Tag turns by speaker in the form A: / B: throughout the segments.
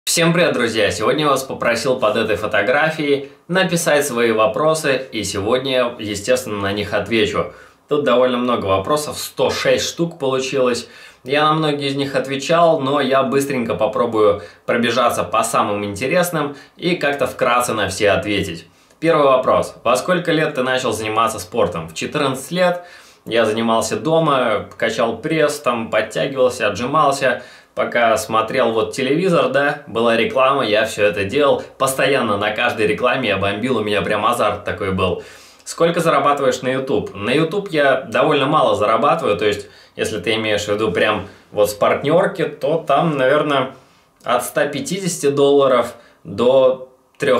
A: Всем привет, друзья! Сегодня я вас попросил под этой фотографией написать свои вопросы, и сегодня я, естественно, на них отвечу. Тут довольно много вопросов, 106 штук получилось. Я на многие из них отвечал, но я быстренько попробую пробежаться по самым интересным и как-то вкратце на все ответить. Первый вопрос. Во сколько лет ты начал заниматься спортом? В 14 лет я занимался дома, качал пресс, там подтягивался, отжимался. Пока смотрел вот телевизор, да, была реклама, я все это делал. Постоянно на каждой рекламе я бомбил, у меня прям азарт такой был. Сколько зарабатываешь на YouTube? На YouTube я довольно мало зарабатываю, то есть, если ты имеешь в виду прям вот с партнерки, то там, наверное, от 150 долларов до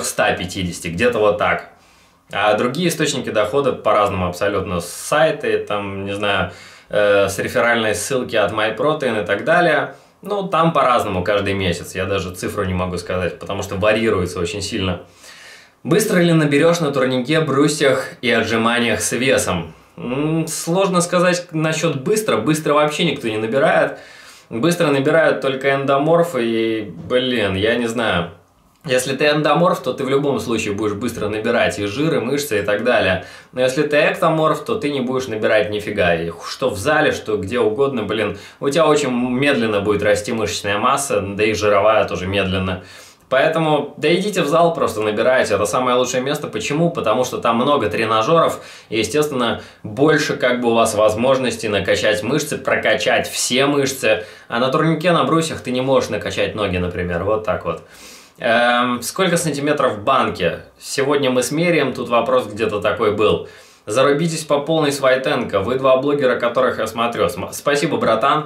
A: 350, где-то вот так. А другие источники дохода по-разному абсолютно. Сайты, там, не знаю, с реферальной ссылки от MyProtein и так далее. Ну, там по-разному каждый месяц. Я даже цифру не могу сказать, потому что варьируется очень сильно. Быстро ли наберешь на турнике, брусьях и отжиманиях с весом? Сложно сказать насчет быстро. Быстро вообще никто не набирает. Быстро набирают только эндоморфы и, блин, я не знаю. Если ты эндоморф, то ты в любом случае будешь быстро набирать и жир, и мышцы, и так далее. Но если ты эктоморф, то ты не будешь набирать нифига. И что в зале, что где угодно, блин, у тебя очень медленно будет расти мышечная масса, да и жировая тоже медленно. Поэтому, да идите в зал, просто набирайте. Это самое лучшее место. Почему? Потому что там много тренажеров, и, естественно, больше как бы у вас возможностей накачать мышцы, прокачать все мышцы. А на турнике, на брусьях ты не можешь накачать ноги, например. Вот так вот. Сколько сантиметров в банке? Сегодня мы смеряем, тут вопрос где-то такой был. Зарубитесь по полной с Войтенко. Вы два блогера, которых я смотрю. Спасибо, братан.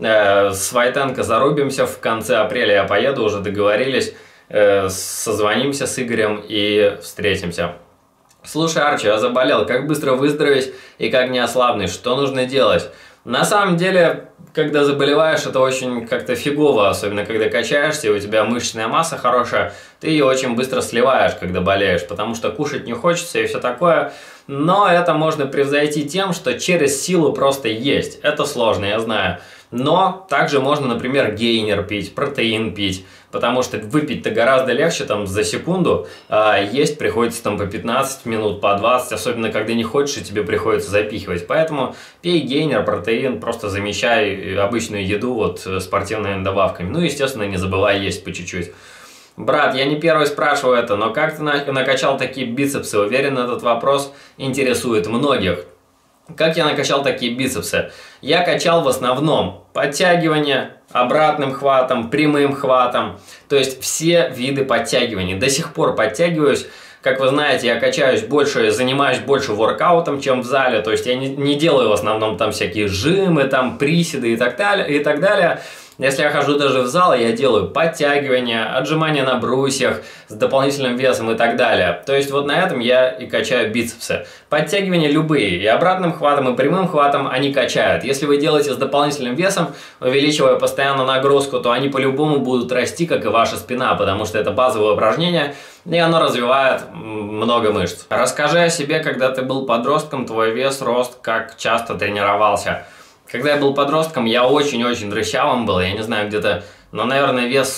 A: С Войтенко зарубимся. В конце апреля я поеду, уже договорились. Созвонимся с Игорем и встретимся. Слушай, Арчи, я заболел. Как быстро выздороветь и как не ослабнуть? Что нужно делать? На самом деле, когда заболеваешь, это очень как-то фигово, особенно когда качаешься, и у тебя мышечная масса хорошая, ты ее очень быстро сливаешь, когда болеешь, потому что кушать не хочется и все такое. Но это можно превзойти тем, что через силу просто есть. Это сложно, я знаю. Но также можно, например, гейнер пить, протеин пить, потому что выпить-то гораздо легче там за секунду, а есть приходится там по 15 минут, по 20, особенно когда не хочешь, и тебе приходится запихивать. Поэтому пей гейнер, протеин, просто замещай обычную еду вот спортивными добавками. Ну, естественно, не забывай есть по чуть-чуть. Брат, я не первый спрашиваю это, но как ты накачал такие бицепсы? Уверен, этот вопрос интересует многих. Как я накачал такие бицепсы? Я качал в основном подтягивания, обратным хватом, прямым хватом. То есть все виды подтягиваний. До сих пор подтягиваюсь. Как вы знаете, я качаюсь больше, занимаюсь больше воркаутом, чем в зале. То есть я не делаю в основном там всякие жимы, там приседы и так далее. Если я хожу даже в зал, я делаю подтягивания, отжимания на брусьях с дополнительным весом и так далее. То есть вот на этом я и качаю бицепсы. Подтягивания любые, и обратным хватом, и прямым хватом они качают. Если вы делаете с дополнительным весом, увеличивая постоянно нагрузку, то они по-любому будут расти, как и ваша спина, потому что это базовое упражнение, и оно развивает много мышц. Расскажи о себе, когда ты был подростком, твой вес, рост, как часто тренировался. Когда я был подростком, я очень-очень дрыщавым был, я не знаю, где-то, но, наверное, вес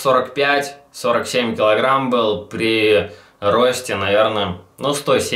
A: 45-47 килограмм был, при росте, наверное, ну,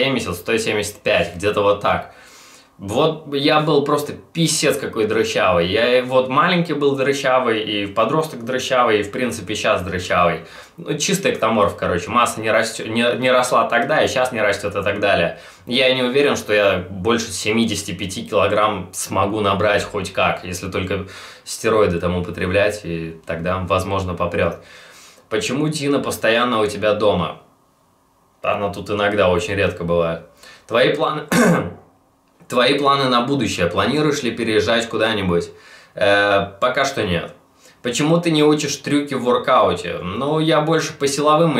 A: 170-175, где-то вот так. Вот я был просто писец какой дрыщавый. Я вот маленький был дрыщавый, и подросток дрыщавый, и в принципе сейчас дрыщавый. Ну, чистый эктоморф, короче, масса не росла тогда, и сейчас не растет и так далее. Я не уверен, что я больше 75 килограмм смогу набрать хоть как, если только стероиды там употреблять, и тогда, возможно, попрет. Почему Тина постоянно у тебя дома? Она тут иногда, очень редко бывает. Твои планы... Твои планы на будущее. Планируешь ли переезжать куда-нибудь? Пока что нет. Почему ты не учишь трюки в воркауте? Ну, я больше по силовым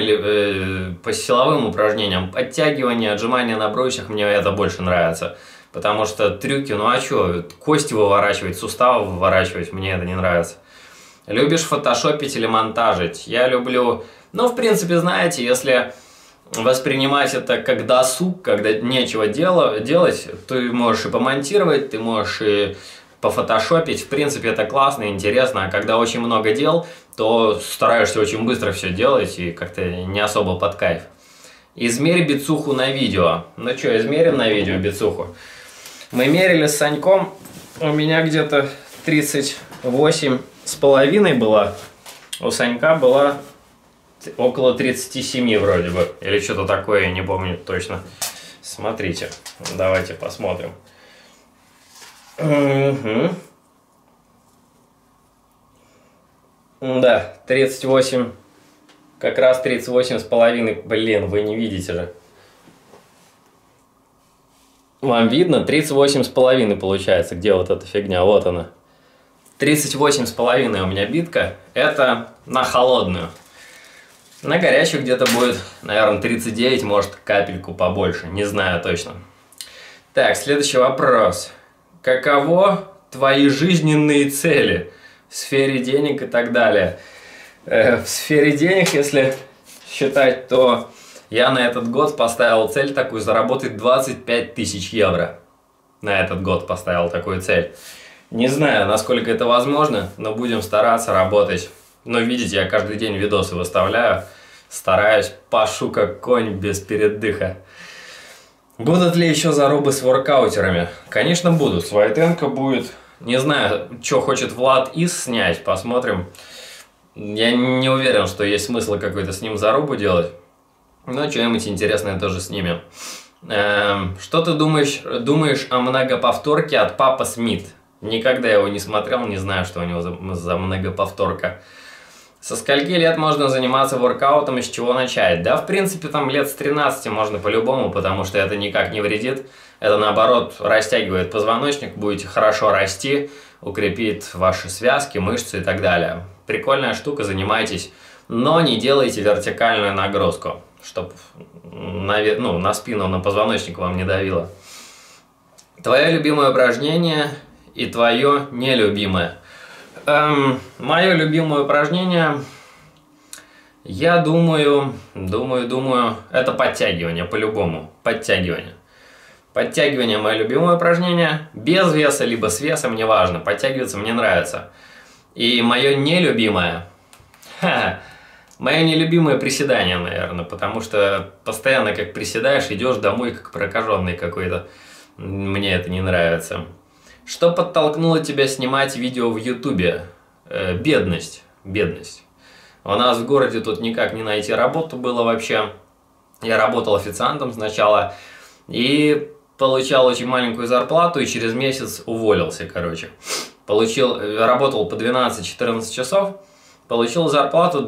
A: по силовым упражнениям. Подтягивания, отжимания на брусьях, мне это больше нравится. Потому что трюки, ну а что, кости выворачивать, суставы выворачивать, мне это не нравится. Любишь фотошопить или монтажить? Я люблю... Ну, в принципе, знаете, если... воспринимать это как досуг, когда нечего делать, ты можешь и помонтировать, ты можешь и пофотошопить. В принципе, это классно, интересно. А когда очень много дел, то стараешься очень быстро все делать и как-то не особо под кайф. Измерь бицуху на видео. Ну что, измерим на видео бицуху. Мы мерили с Саньком. У меня где-то 38,5 была. У Санька была около 37 вроде бы. Или что-то такое, я не помню точно. Смотрите. Давайте посмотрим. Угу. Да, 38. Как раз 38,5. Блин, вы не видите же. Вам видно? 38,5 получается. Где вот эта фигня? Вот она. 38,5 у меня битка. Это на холодную. На горячую где-то будет, наверное, 39, может, капельку побольше. Не знаю точно. Так, следующий вопрос. Каково твои жизненные цели в сфере денег и так далее? В сфере денег, если считать, то я на этот год поставил цель такую, заработать 25 тысяч евро. На этот год поставил такую цель. Не знаю, насколько это возможно, но будем стараться работать. Но видите, я каждый день видосы выставляю, стараюсь, пашу как конь без передыха. Будут ли еще зарубы с воркаутерами? Конечно, будут. С Войтенко будет. Не знаю, что хочет Влад Ис снять, посмотрим. Я не уверен, что есть смысл какой-то с ним зарубу делать. Но что-нибудь интересное тоже снимем. Что ты думаешь о многоповторке от Папа Смит? Никогда его не смотрел, не знаю, что у него за многоповторка. Со скольки лет можно заниматься воркаутом и с чего начать? Да, в принципе, там лет с 13 можно по-любому, потому что это никак не вредит. Это, наоборот, растягивает позвоночник, будете хорошо расти, укрепит ваши связки, мышцы и так далее. Прикольная штука, занимайтесь, но не делайте вертикальную нагрузку, чтобы на спину, на позвоночник вам не давило. Твое любимое упражнение и твое нелюбимое. Мое любимое упражнение, я думаю, это подтягивание, по-любому, подтягивание. Подтягивание мое любимое упражнение, без веса, либо с весом, неважно, подтягиваться мне нравится. И мое нелюбимое, мое нелюбимое приседание, наверное, потому что постоянно как приседаешь, идешь домой как прокаженный какой-то, мне это не нравится. Что подтолкнуло тебя снимать видео в Ютубе? Бедность. Бедность. У нас в городе тут никак не найти работу было вообще. Я работал официантом сначала и получал очень маленькую зарплату и через месяц уволился, короче. Работал по 12-14 часов, получил зарплату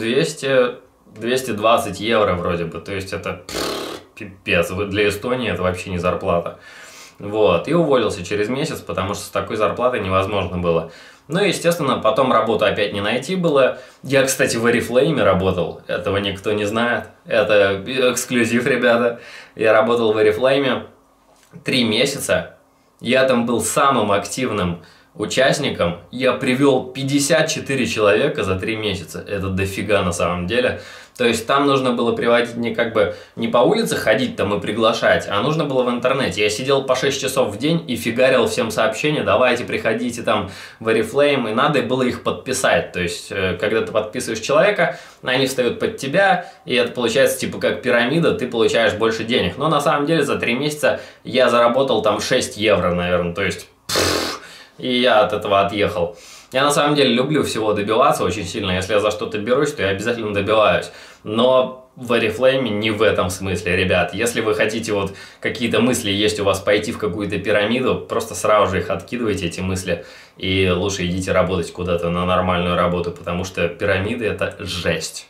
A: 200-220 евро вроде бы. То есть это пипец. Для Эстонии это вообще не зарплата. Вот, и уволился через месяц, потому что с такой зарплатой невозможно было. Ну и, естественно, потом работу опять не найти было. Я, кстати, в Oriflame работал, этого никто не знает. Это эксклюзив, ребята. Я работал в Oriflame 3 месяца. Я там был самым активным участником. Я привел 54 человека за 3 месяца. Это дофига на самом деле. То есть там нужно было приводить не по улице ходить там и приглашать, а нужно было в интернете. Я сидел по 6 часов в день и фигарил всем сообщения: давайте, приходите там в Oriflame, и надо было их подписать. То есть, когда ты подписываешь человека, они встают под тебя, и это получается типа как пирамида, ты получаешь больше денег. Но на самом деле за 3 месяца я заработал там 6 евро, наверное, то есть, и я от этого отъехал. Я на самом деле люблю всего добиваться очень сильно. Если я за что-то берусь, то я обязательно добиваюсь. Но в Oriflame не в этом смысле, ребят. Если вы хотите, вот какие-то мысли есть у вас пойти в какую-то пирамиду, просто сразу же их откидывайте, эти мысли, и лучше идите работать куда-то на нормальную работу, потому что пирамиды – это жесть.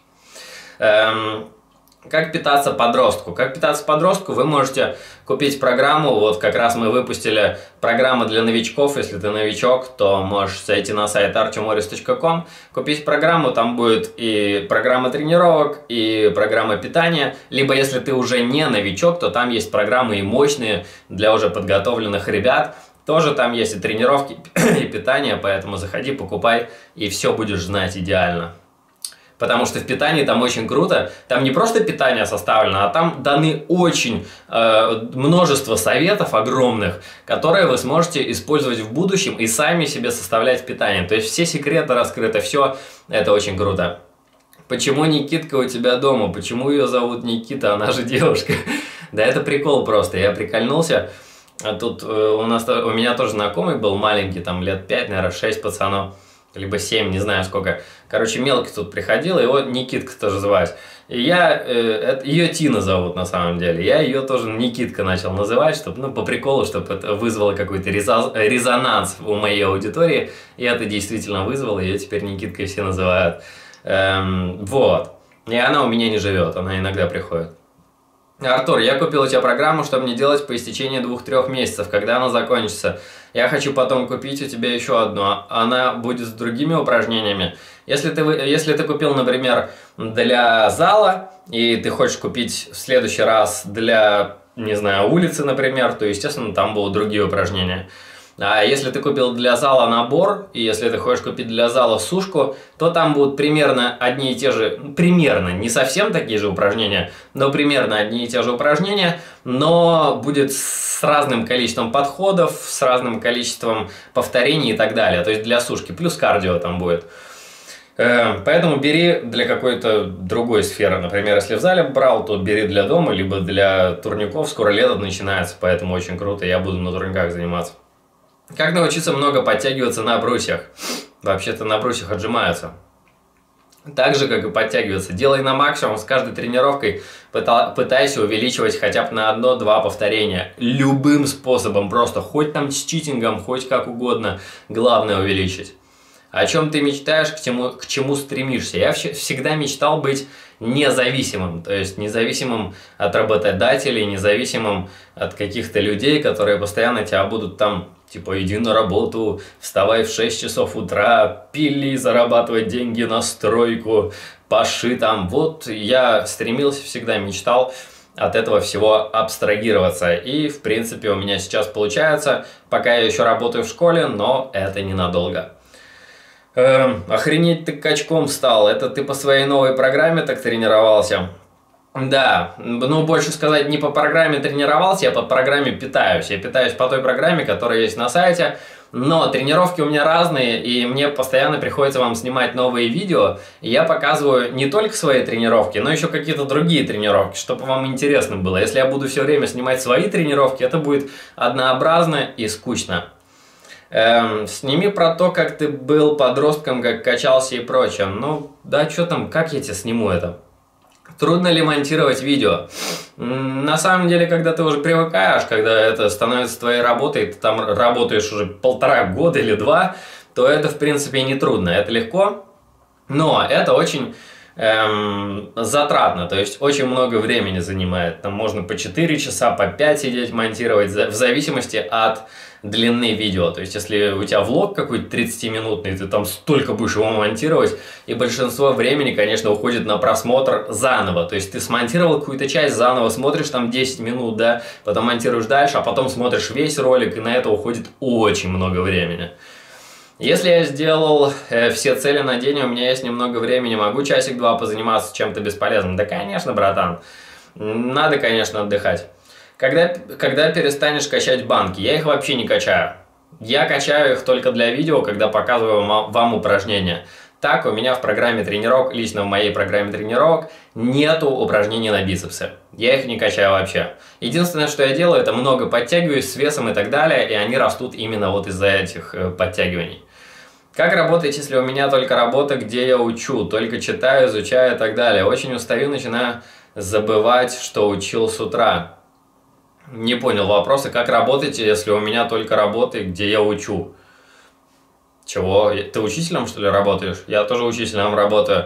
A: Как питаться подростку? Как питаться подростку вы можете купить программу. Вот как раз мы выпустили программу для новичков. Если ты новичок, то можешь зайти на сайт artyomoris.com, купить программу. Там будет и программа тренировок, и программа питания. Либо если ты уже не новичок, то там есть программы и мощные для уже подготовленных ребят. Тоже там есть и тренировки, и питание. Поэтому заходи, покупай, и все будешь знать идеально. Потому что в питании там очень круто. Там не просто питание составлено, а там даны очень множество советов огромных, которые вы сможете использовать в будущем и сами себе составлять питание. То есть все секреты раскрыты, все это очень круто. Почему Никитка у тебя дома? Почему ее зовут Никита? Она же девушка. Да это прикол просто. Я прикольнулся. А тут у меня тоже знакомый был маленький, там лет 5, наверное, 6 пацанов. Либо 7, не знаю сколько. Короче, мелкий тут приходил, его Никитка тоже звать. И ее Тина зовут на самом деле. Я ее тоже Никитка начал называть, чтобы, ну, по приколу, чтобы это вызвало какой-то резонанс у моей аудитории. И это действительно вызвало, ее теперь Никиткой все называют. Вот. И она у меня не живет, она иногда приходит. Артур, я купил у тебя программу, чтобы не делать по истечении 2-3 месяцев, когда она закончится. Я хочу потом купить у тебя еще одну, она будет с другими упражнениями. Если ты купил, например, для зала, и ты хочешь купить в следующий раз для, не знаю, улицы, например, то, естественно, там будут другие упражнения. А если ты купил для зала набор, и если ты хочешь купить для зала сушку, то там будут примерно одни и те же, примерно, не совсем такие же упражнения, но примерно одни и те же упражнения, но будет с разным количеством подходов, с разным количеством повторений и так далее. То есть для сушки, плюс кардио там будет. Поэтому бери для какой-то другой сферы. Например, если в зале брал, то бери для дома, либо для турников. Скоро лето начинается, поэтому очень круто, я буду на турниках заниматься. Как научиться много подтягиваться на брусьях? Вообще-то на брусьях отжимаются. Так же, как и подтягиваться. Делай на максимум, с каждой тренировкой пытайся увеличивать хотя бы на 1-2 повторения. Любым способом, просто хоть там с читингом, хоть как угодно. Главное увеличить. О чем ты мечтаешь, к чему стремишься? Я всегда мечтал быть независимым, то есть независимым от работодателей, независимым от каких-то людей, которые постоянно тебя будут там, типа, иди на работу, вставай в 6 часов утра, пили, зарабатывать деньги на стройку, паши там. Вот я стремился, всегда мечтал от этого всего абстрагироваться. И, в принципе, у меня сейчас получается, пока я еще работаю в школе, но это ненадолго. Охренеть ты качком стал. Это ты по своей новой программе так тренировался? Да, ну больше сказать, не по программе тренировался, я по программе питаюсь. Я питаюсь по той программе, которая есть на сайте. Но тренировки у меня разные, и мне постоянно приходится вам снимать новые видео. И я показываю не только свои тренировки, но еще какие-то другие тренировки, чтобы вам интересно было. Если я буду все время снимать свои тренировки, это будет однообразно и скучно. Сними про то, как ты был подростком, как качался и прочее. Ну, да, что там, как я тебе сниму это? Трудно ли монтировать видео? На самом деле, когда ты уже привыкаешь, когда это становится твоей работой, ты там работаешь уже 1,5 года или 2, то это, в принципе, не трудно, это легко. Но это очень затратно, то есть очень много времени занимает. Там можно по 4 часа, по 5 сидеть монтировать, в зависимости от длины видео. То есть если у тебя влог какой-то 30-минутный, ты там столько будешь его монтировать, и большинство времени, конечно, уходит на просмотр заново. То есть ты смонтировал какую-то часть, заново смотришь там 10 минут, да, потом монтируешь дальше, а потом смотришь весь ролик, и на это уходит очень много времени. Если я сделал все цели на день, у меня есть немного времени, могу часик-два позаниматься чем-то бесполезным? Да, конечно, братан. Надо, конечно, отдыхать. Когда перестанешь качать банки? Я их вообще не качаю. Я качаю их только для видео, когда показываю вам упражнения. Так, у меня в программе тренировок, лично в моей программе тренировок, нету упражнений на бицепсы. Я их не качаю вообще. Единственное, что я делаю, это много подтягиваюсь с весом и так далее, и они растут именно вот из-за этих подтягиваний. Как работать, если у меня только работа, где я учу, только читаю, изучаю и так далее? Очень устаю, начинаю забывать, что учил с утра. Не понял вопроса, как работать, если у меня только работа, где я учу? Чего? Ты учителем, что ли, работаешь? Я тоже учителем работаю.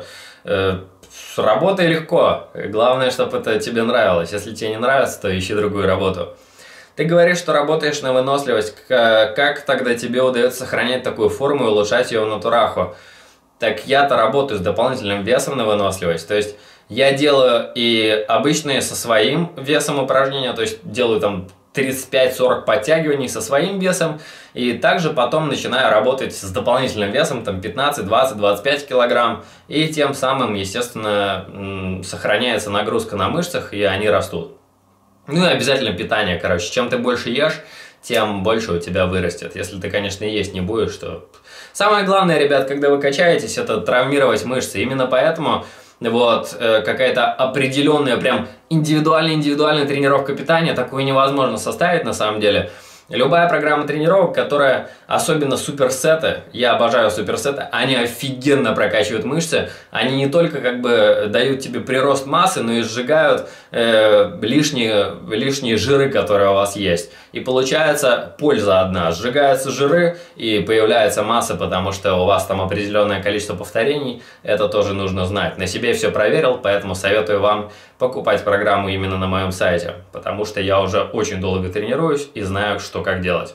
A: С работой легко. Главное, чтобы это тебе нравилось. Если тебе не нравится, то ищи другую работу. Ты говоришь, что работаешь на выносливость. Как тогда тебе удается сохранять такую форму и улучшать ее в натураху? Так я-то работаю с дополнительным весом на выносливость. То есть я делаю и обычные со своим весом упражнения, то есть делаю там 35-40 подтягиваний со своим весом, и также потом начинаю работать с дополнительным весом, там 15, 20, 25 килограмм, и тем самым, естественно, сохраняется нагрузка на мышцах, и они растут. Ну и обязательно питание, короче, чем ты больше ешь, тем больше у тебя вырастет. Если ты, конечно, есть не будешь, то... Самое главное, ребят, когда вы качаетесь, это травмировать мышцы. Именно поэтому вот какая-то определенная, прям индивидуальная тренировка питания, такую невозможно составить на самом деле. Любая программа тренировок, которая, особенно суперсеты, я обожаю суперсеты, они офигенно прокачивают мышцы, они не только как бы дают тебе прирост массы, но и сжигают лишние жиры, которые у вас есть. И получается польза одна, сжигаются жиры и появляется масса, потому что у вас там определенное количество повторений, это тоже нужно знать. На себе все проверил, поэтому советую вам покупать программу именно на моем сайте, потому что я уже очень долго тренируюсь и знаю, что как делать.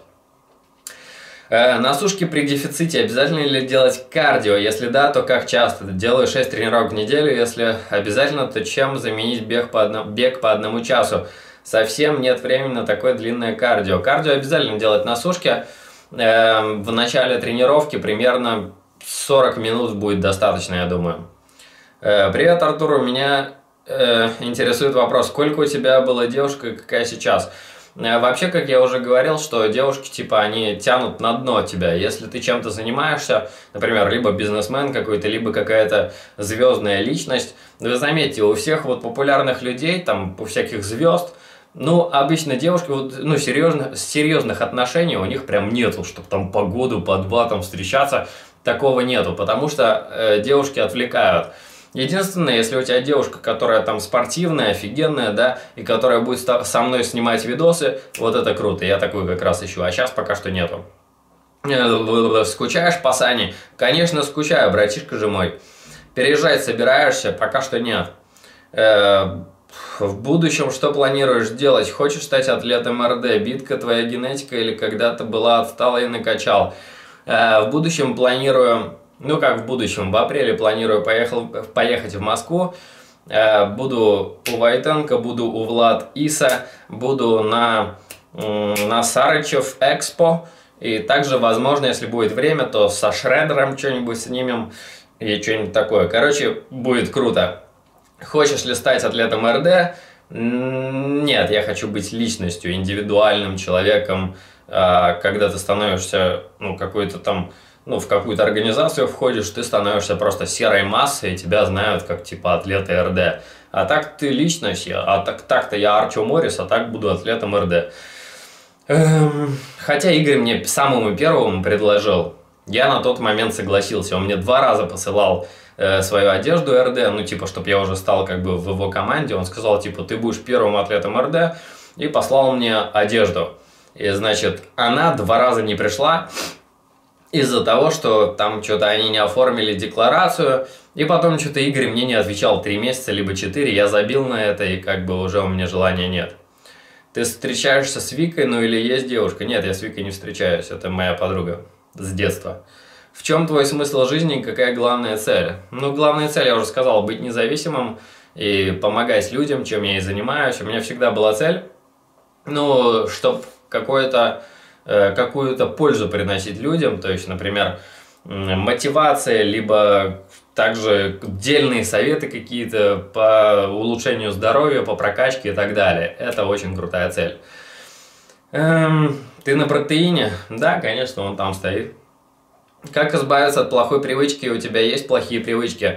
A: На сушке при дефиците обязательно ли делать кардио? Если да, то как часто? Делаю 6 тренировок в неделю. Если обязательно, то чем заменить бег по 1 часу? Совсем нет времени на такое длинное кардио. Кардио обязательно делать на сушке. В начале тренировки примерно 40 минут будет достаточно, я думаю. Привет, Артур, у меня интересует вопрос, сколько у тебя была девушка и какая сейчас? Вообще, как я уже говорил, что девушки, типа, они тянут на дно тебя. Если ты чем-то занимаешься, например, либо бизнесмен какой-то, либо какая-то звездная личность, вы заметите, у всех вот популярных людей, там, у всяких звезд, ну, обычно девушки, вот, ну, серьезных отношений у них прям нету, чтобы там по году, по 2 там встречаться, такого нету, потому что девушки отвлекают. Единственное, если у тебя девушка, которая там спортивная, офигенная, да, и которая будет со мной снимать видосы, вот это круто, я такую как раз ищу, а сейчас пока что нету. Скучаешь по Сане? Конечно, скучаю, братишка же мой. Переезжать собираешься? Пока что нет. В будущем что планируешь делать? Хочешь стать атлетом РД? Битка твоя генетика или когда-то была отстала и накачал? В будущем планирую... Ну, как в будущем, в апреле планирую поехать в Москву, буду у Войтенко, буду у Влад Иса, буду на Сарычев Экспо, и также, возможно, если будет время, то со Шредером что-нибудь снимем, и что-нибудь такое. Короче, будет круто. Хочешь ли стать атлетом РД? Нет, я хочу быть личностью, индивидуальным человеком, когда ты становишься, ну, какой-то там... Ну, в какую-то организацию входишь, ты становишься просто серой массой, и тебя знают как типа атлеты РД. А так ты личность, так-то я Артем Моррис, а так буду атлетом РД. Хотя Игорь мне самому первому предложил, я на тот момент согласился. Он мне 2 раза посылал свою одежду РД, ну типа, чтобы я уже стал как бы в его команде. Он сказал, типа, ты будешь первым атлетом РД, и послал мне одежду. И значит, она 2 раза не пришла, из-за того, что там что-то они не оформили декларацию, и потом что-то Игорь мне не отвечал 3 месяца, либо 4, я забил на это, и как бы уже у меня желания нет. Ты встречаешься с Викой, ну или есть девушка? Нет, я с Викой не встречаюсь, это моя подруга с детства. В чем твой смысл жизни и какая главная цель? Ну, главная цель, я уже сказал, быть независимым и помогать людям, чем я и занимаюсь. У меня всегда была цель, ну, чтобы какую-то пользу приносить людям, то есть, например, мотивация, либо также дельные советы какие-то по улучшению здоровья, по прокачке и так далее. Это очень крутая цель. Ты на протеине? Да, конечно, он там стоит. Как избавиться от плохой привычки? У тебя есть плохие привычки?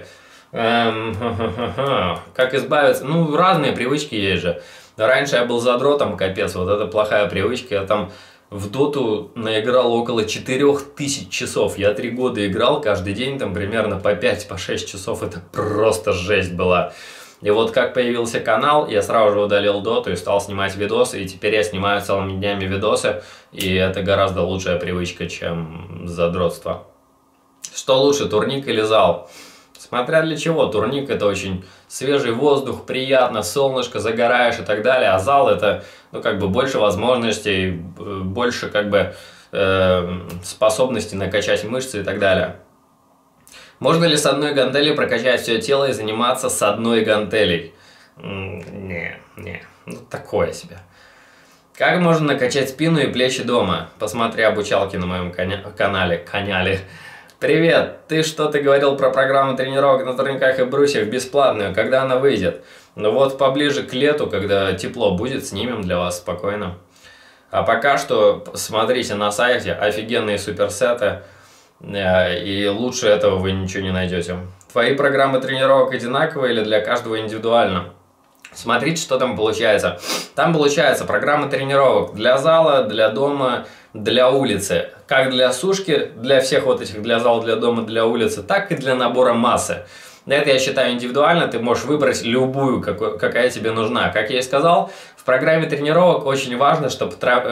A: Как избавиться? Ну, разные привычки есть же. Раньше я был задротом, капец, вот это плохая привычка. Я там в доту наиграл около 4000 часов. Я 3 года играл каждый день, там примерно по 5-6 часов. Это просто жесть была. И вот как появился канал, я сразу же удалил доту и стал снимать видосы. И теперь я снимаю целыми днями видосы. И это гораздо лучшая привычка, чем задротство. Что лучше, турник или зал? Смотря для чего. Турник — это очень свежий воздух, приятно, солнышко, загораешь и так далее. А зал — это, ну, как бы больше возможностей, больше, как бы, способностей накачать мышцы и так далее. Можно ли с одной гантели прокачать все тело и заниматься с одной гантелей? Не, ну, такое себе. Как можно накачать спину и плечи дома? Посмотри обучалки на моем канале. Привет! Ты что-то говорил про программу тренировок на турниках и брусьях бесплатную. Когда она выйдет? Ну вот поближе к лету, когда тепло будет, снимем для вас спокойно. А пока что смотрите на сайте, офигенные суперсеты. И лучше этого вы ничего не найдете. Твои программы тренировок одинаковые или для каждого индивидуально? Смотрите, что там получается. Там получается программа тренировок для зала, для дома, для улицы. Как для сушки, для всех вот этих, для зала, для дома, для улицы, так и для набора массы. Это я считаю индивидуально, ты можешь выбрать любую, какая тебе нужна. Как я и сказал, в программе тренировок очень важно, чтобы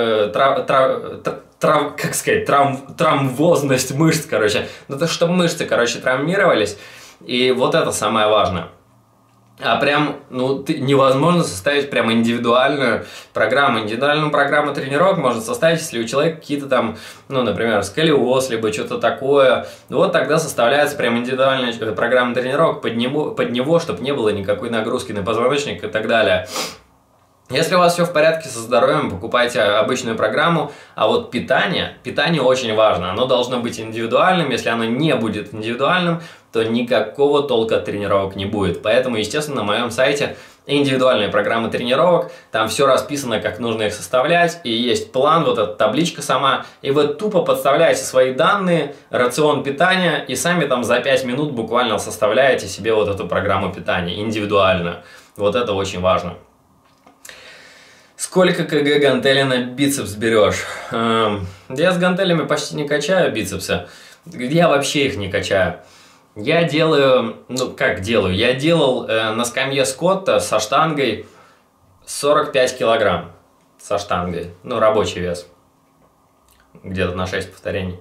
A: травмозность мышц, чтобы мышцы, травмировались. И вот это самое важное. А прям, невозможно составить прям индивидуальную программу. Индивидуальную программу тренировок можно составить, если у человека какие-то там, например, сколиоз, либо что-то такое. Вот тогда составляется прям индивидуальная программа тренировок под него, чтобы не было никакой нагрузки на позвоночник и так далее. Если у вас все в порядке со здоровьем, покупайте обычную программу, а вот питание очень важно, оно должно быть индивидуальным, если оно не будет индивидуальным, то никакого толка от тренировок не будет. Поэтому, естественно, на моем сайте индивидуальные программы тренировок, там все расписано, как нужно их составлять, и есть план, вот эта табличка сама, и вы тупо подставляете свои данные, рацион питания, и сами там за 5 минут буквально составляете себе вот эту программу питания индивидуально. Вот это очень важно. Сколько кг гантели на бицепс берешь? Я с гантелями почти не качаю бицепсы. Я вообще их не качаю. Я делаю, я делал на скамье Скотта со штангой 45 килограмм. Со штангой. Рабочий вес. Где-то на 6 повторений.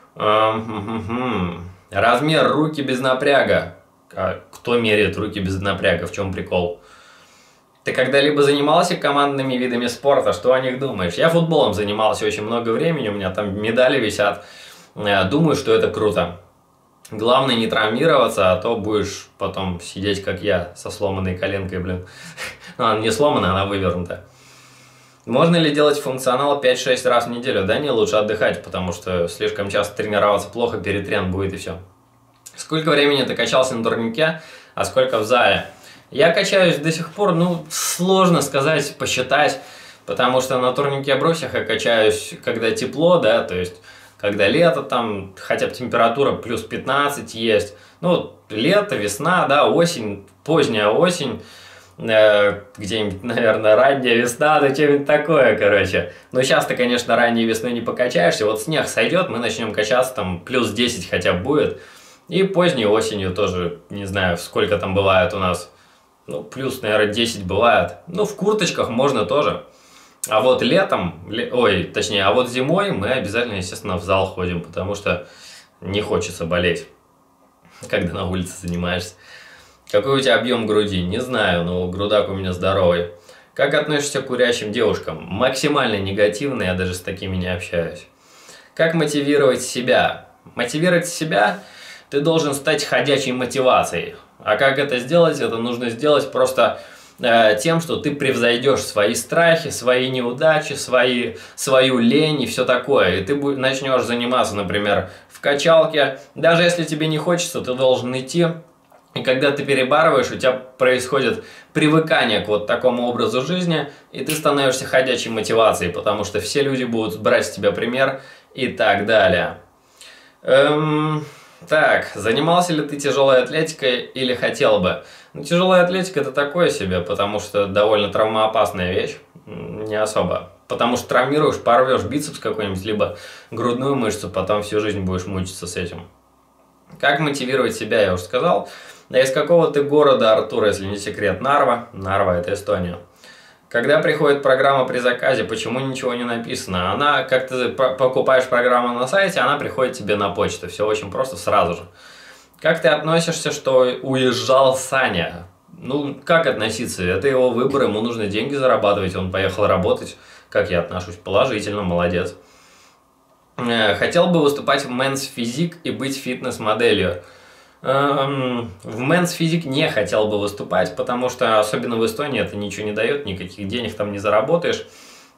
A: Размер руки без напряга. Кто меряет руки без напряга? В чем прикол? Ты когда-либо занимался командными видами спорта? Что о них думаешь? Я футболом занимался очень много времени, у меня там медали висят. Думаю, что это круто. Главное не травмироваться, а то будешь потом сидеть, как я, со сломанной коленкой, блин. Она не сломанная, она вывернута. Можно ли делать функционал 5-6 раз в неделю? Да не, лучше отдыхать, потому что слишком часто тренироваться плохо, перетрен будет и все. Сколько времени ты качался на турнике, а сколько в зале? Я качаюсь до сих пор, сложно сказать, посчитать, потому что на турнике брусьях я качаюсь, когда тепло, да, то есть, когда лето, там, хотя бы температура плюс 15 есть, лето, весна, да, осень, поздняя осень, где-нибудь, наверное, ранняя весна, что-нибудь такое, Но сейчас-то, конечно, ранней весной не покачаешься, вот снег сойдет, мы начнем качаться, там, плюс 10 хотя бы будет, и поздней осенью тоже, не знаю, сколько там бывает у нас, плюс, наверное, 10 бывает. В курточках можно тоже. А вот летом, а вот зимой мы обязательно, естественно, в зал ходим, потому что не хочется болеть, когда на улице занимаешься. Какой у тебя объем груди? Не знаю, но грудак у меня здоровый. Как относишься к курящим девушкам? Максимально негативно, я даже с такими не общаюсь. Как мотивировать себя? Мотивировать себя ты должен стать ходячей мотивацией. А как это сделать? Это нужно сделать просто тем, что ты превзойдешь свои страхи, свои неудачи, свою лень и все такое. И ты начнешь заниматься, например, в качалке. Даже если тебе не хочется, ты должен идти. И когда ты перебарываешь, у тебя происходит привыкание к вот такому образу жизни, и ты становишься ходячей мотивацией, потому что все люди будут брать с тебя пример и так далее. Так, занимался ли ты тяжелой атлетикой или хотел бы? Тяжелая атлетика это такое себе, потому что довольно травмоопасная вещь, не особо. Потому что травмируешь, порвешь бицепс какой-нибудь, либо грудную мышцу, потом всю жизнь будешь мучиться с этим. Как мотивировать себя, я уже сказал. А из какого ты города, Артур, если не секрет? Нарва. Нарва это Эстония. Когда приходит программа при заказе, почему ничего не написано? Она, как ты покупаешь программу на сайте, она приходит тебе на почту. Все очень просто, сразу же. Как ты относишься, что уезжал Саня? Как относиться? Это его выбор, ему нужно деньги зарабатывать, он поехал работать. Как я отношусь? Положительно, молодец. Хотел бы выступать в Men's Physique и быть фитнес-моделью. В Men's Physique не хотел бы выступать, потому что, особенно в Эстонии, это ничего не дает, никаких денег там не заработаешь.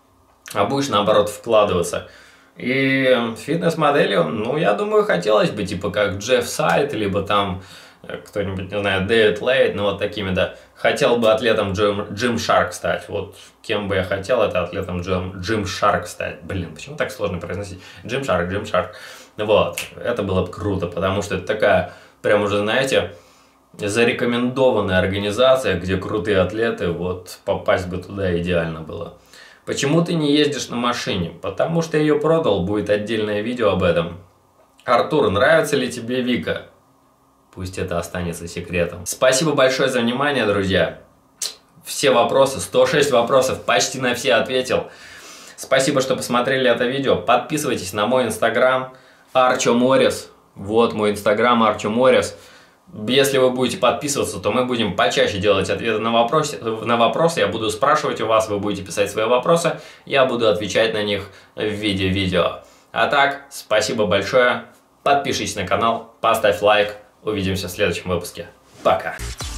A: а будешь, наоборот, вкладываться. И фитнес-моделью, ну, я думаю, хотелось бы, типа, как Джефф Сайт, либо там кто-нибудь, не знаю, Дэвид Лейт, ну, вот такими, да. Хотел бы атлетом Джим Шарк стать. Вот кем бы я хотел, это атлетом Джим Шарк стать. Блин, почему так сложно произносить? Джим Шарк. Вот, это было бы круто, потому что это такая, прям уже, знаете, зарекомендованная организация, где крутые атлеты, вот попасть бы туда идеально было. Почему ты не ездишь на машине? Потому что ее продал, будет отдельное видео об этом. Артур, нравится ли тебе Вика? Пусть это останется секретом. Спасибо большое за внимание, друзья. Все вопросы, 106 вопросов, почти на все ответил. Спасибо, что посмотрели это видео. Подписывайтесь на мой инстаграм Арчо Морис. Вот мой инстаграм Арчо Морис. Если вы будете подписываться, то мы будем почаще делать ответы на вопросы. Я буду спрашивать у вас, вы будете писать свои вопросы. Я буду отвечать на них в виде видео. А так, спасибо большое. Подпишись на канал, поставь лайк. Увидимся в следующем выпуске. Пока.